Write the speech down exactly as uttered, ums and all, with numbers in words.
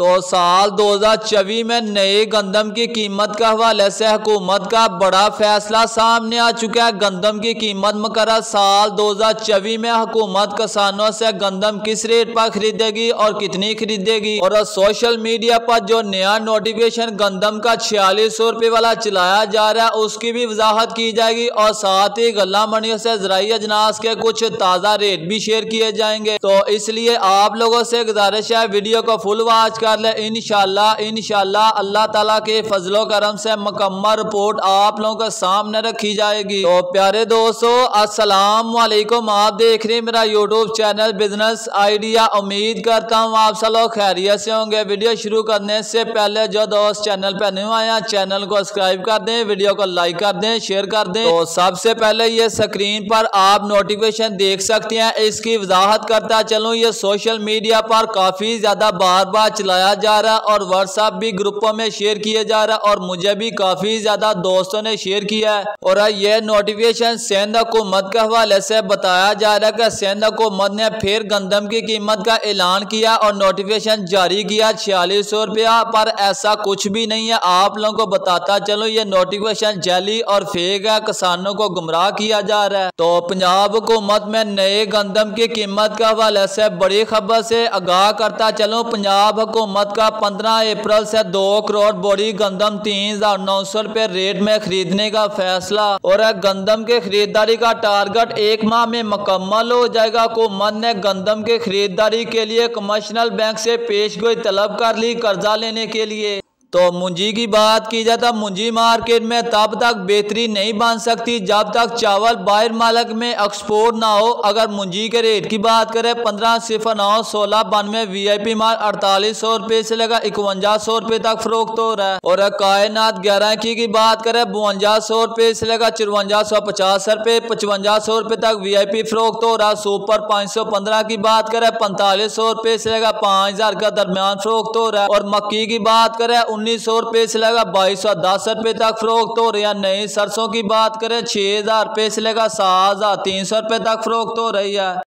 तो साल दो हज़ार चौबीस में नए गंदम की कीमत के हवाले से हुकूमत का बड़ा फैसला सामने आ चुका है। गंदम की कीमत मुकर्रर साल दो हज़ार चौबीस में हुकूमत किसानों से गंदम किस रेट पर खरीदेगी और कितनी खरीदेगी, और सोशल मीडिया पर जो नया नोटिफिकेशन गंदम का छियालीस सौ रुपये वाला चलाया जा रहा है उसकी भी वजाहत की जाएगी, और साथ ही गल्ला मंडियों से ज़राई अजनास के कुछ ताज़ा रेट भी शेयर किए जाएंगे। तो इसलिए आप लोगों से गुजारिश है वीडियो को फुल वॉच कर ले। इंशाल्लाह इंशाल्लाह अल्लाह ताला के फजलो करम से मुकम्मल रिपोर्ट आप लोगों के सामने रखी जाएगी। तो प्यारे दोस्तों अस्सलाम वालेकुम, आप देख रहे हैं मेरा यूट्यूब चैनल बिजनेस आइडिया। उम्मीद करता हूँ आप सब लोग खैरियत से होंगे। वीडियो शुरू करने से पहले जो दोस्त चैनल पर न्यू आया चैनल को सब्सक्राइब कर दें, वीडियो को लाइक कर दें, शेयर कर दें। तो सबसे पहले ये स्क्रीन पर आप नोटिफिकेशन देख सकते हैं, इसकी वजाहत करता चलूँ। ये सोशल मीडिया पर काफी ज्यादा बार बार चलाया जा रहा है और व्हाट्सएप भी ग्रुपों में शेयर किया जा रहा है और मुझे भी काफी ज्यादा दोस्तों ने शेयर किया है। और यह नोटिफिकेशन सिंध हुकूमत के हवाले से बताया जा रहा है कि सिंध हुकूमत ने फिर गंदम की कीमत का ऐलान किया और नोटिफिकेशन जारी किया छियालीस सौ रुपया, पर ऐसा कुछ भी नहीं है। आप लोगों को बताता चलो ये नोटिफिकेशन जाली और फेक है, किसानों को गुमराह किया जा रहा है। तो पंजाब हुकूमत में नए गंदम की कीमत के हवाले से बड़ी खबर से आगाह करता चलो। पंजाब हुकूमत का पंद्रह अप्रैल से दो करोड़ बोरी गंदम तीन हजार नौ सौ रुपए रेट में खरीदने का फैसला, और गंदम के खरीदारी का टारगेट एक माह में मुकम्मल हो जाएगा। हुकूमत ने गंदम के खरीदारी के लिए कमर्शियल बैंक से पेशगोई तलब कर ली कर्जा लेने के लिए। तो मुंजी की बात की जाए तो मुंजी मार्केट में तब तक बेहतरी नहीं बन सकती जब तक चावल बाहर मालक में एक्सपोर्ट ना हो। अगर मुंजी के रेट की बात करें पंद्रह सिफर नौ सोलह बानवे वी आई पी माल अड़तालीस सौ रुपये से लेकर इकवंजा सौ रुपये तक फरोख्त हो रहा है, और कायनात ग्यारह की की बात करें बवंजा सौ रुपये से लेकर चौवंजा सौ पचास रुपये पचवंजा सौ रुपये तक वी आई पी फरोख्त हो रहा है। सुपर पाँच सौ पंद्रह की बात करें पैंतालीस सौ रुपये से लेकर पाँच हजार का दरमियान फरोख्त हो रहा है, और मक्की की बात करें उन्नीस सौ रुपये से लेकर बाईस सौ दस रुपये तक फरोख्त हो रही है। नई सरसों की बात करें छह हजार रुपये से लेकर सात हजार तीन सौ रुपये तक फरोख्त हो रही है।